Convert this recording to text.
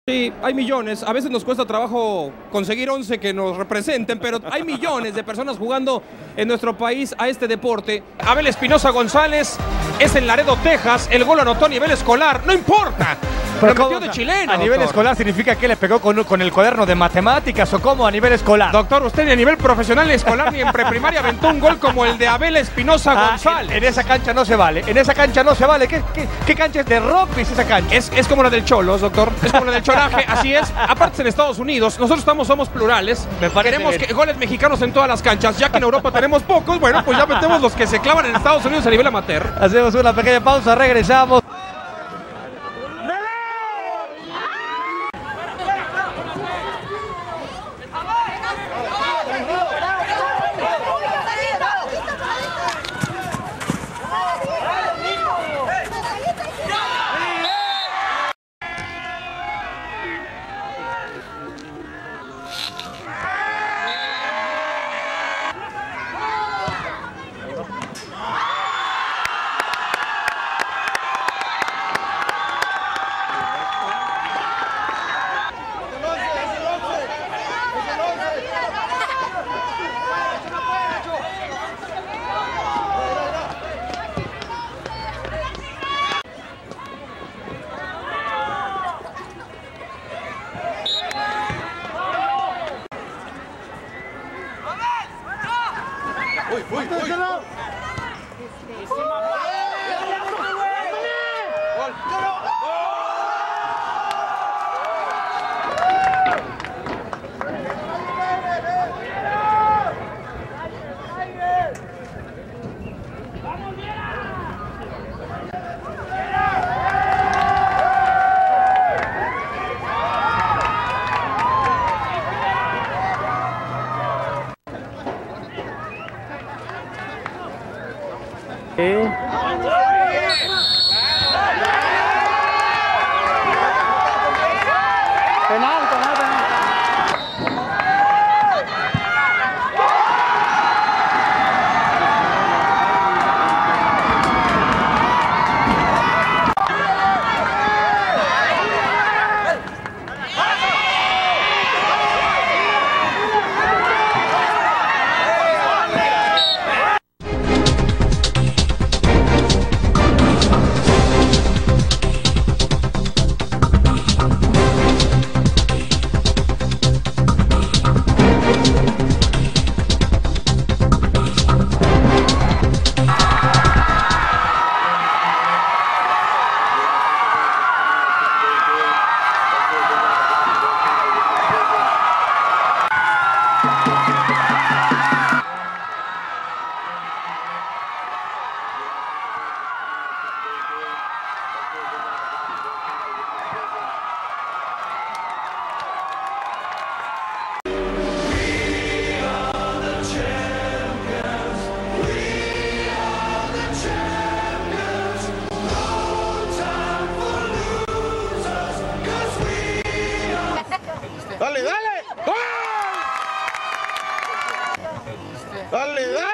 Sí, hay millones, a veces nos cuesta trabajo conseguir 11 que nos representen, pero hay millones de personas jugando en nuestro país a este deporte. Abel Espinosa González es en Laredo, Texas, el gol anotó a nivel escolar, no importa, pero metió de chileno. ¿A nivel escolar significa que le pegó con el cuaderno de matemáticas o cómo a nivel escolar? Doctor, usted ni a nivel profesional ni escolar ni en preprimaria aventó un gol como el de Abel Espinosa González. En esa cancha no se vale, en esa cancha no se vale. ¿Qué cancha es de rugby es esa cancha? Es como la del Cholos, doctor, es como la del Choraje, así es. Aparte en Estados Unidos, nosotros somos plurales. Queremos goles mexicanos en todas las canchas, ya que en Europa tenemos pocos, bueno, pues ya metemos los que se clavan en Estados Unidos a nivel amateur. Hacemos una pequeña pausa, regresamos. ¡Dale, dale! ¡Gol! ¡Dale, dale!